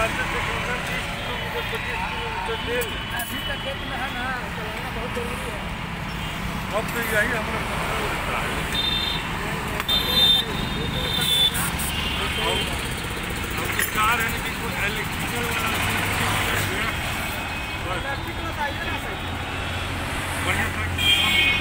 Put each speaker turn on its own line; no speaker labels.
निकालते थे 30 kilometre 25 kilometre daily.
अभी तक खेत में है ना, चलाना बहुत जरूरी है।
अब तो यही हमारा पकड़ा रहता है। अब तो कार है कि कोई इलेक्ट्रिकल वाला बस बढ़िया